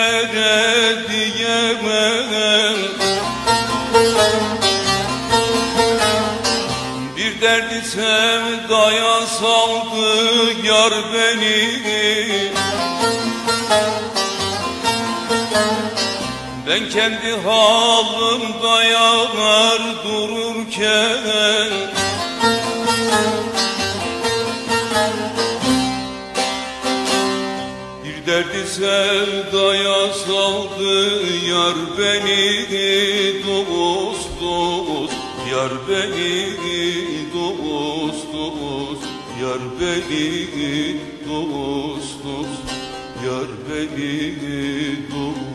dillere diyemem. Bir derdi sevdaya saldı yar beni. Ben kendi halimde yanar dururken, bir derdi sevdaya saldı yar beni. Dost dost yar beni, dost dost yar beni, dost dost yar beni, dost.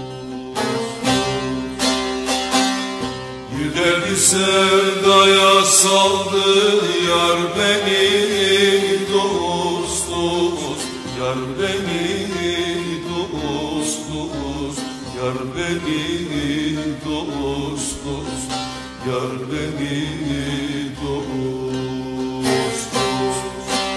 Bir derdi sevdaya saldı yar beni. Dost dost yar beni, dost dost yar beni, dost dost yar beni, dost dost.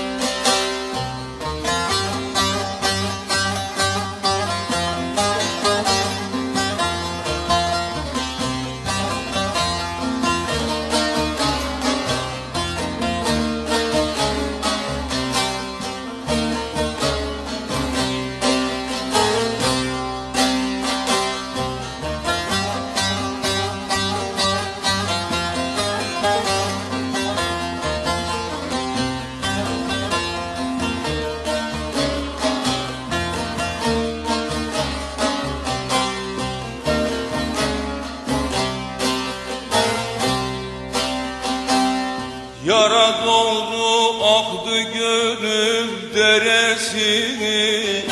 Yara doldu aktı gönül deresini,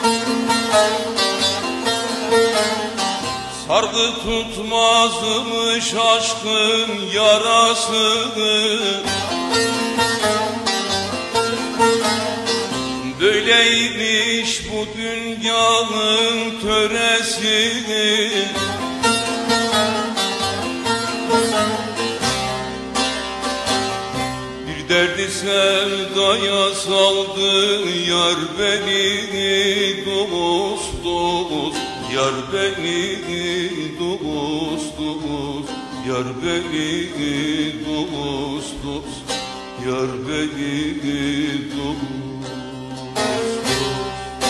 sardı tutmazmış aşkın yarasını. Böyleymiş bu dünyanın töresini. Derdi sevdaya saldı yar beni. Dost dost yar beni, dost dost yar beni, dost dost yar beni, dost dost.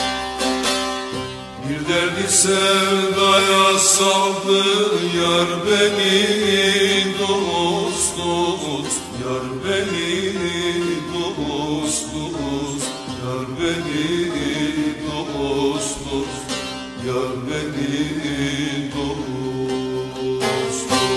Bir derdi sevdaya saldı yar beni. Dost dost yar beni, dost dost yar beni, dost dost yar beni, dost dost.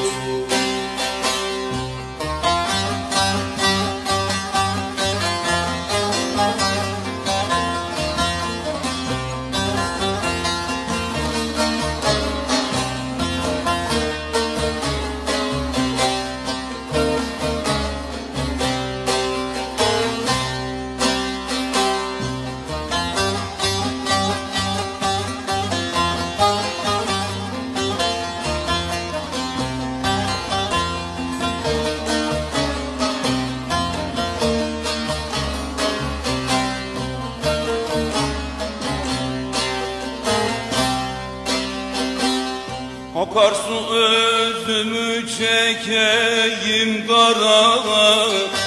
Akarsu özümü çekeyim dara,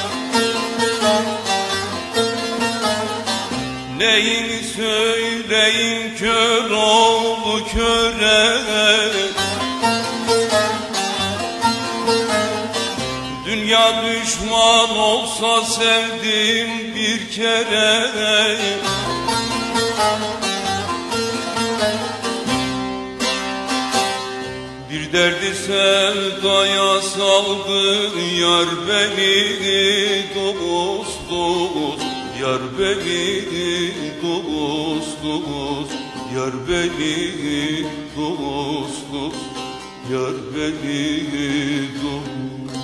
neyini söyleyim kör oğlu köre. Dünya düşman olsa sevdim bir kere. Bir derdi sevdaya saldı yar beni. Dost dost yar beni, dost dost yar beni, dost dost yar beni, dost.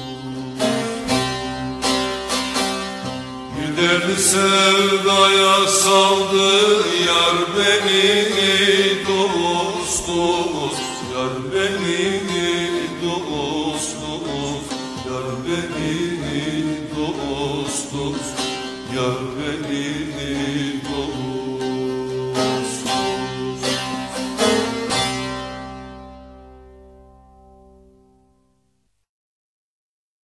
Bir derdi sevdaya saldı yar beni. Dost dost yar beni, dost dost yar beni, dost dost yar beni.